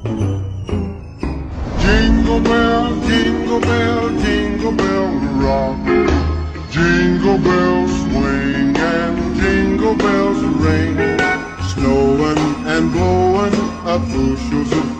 Jingle bell, jingle bell, jingle bell rock. Jingle bells swing and jingle bells ring. Snowing and blowing up bushels of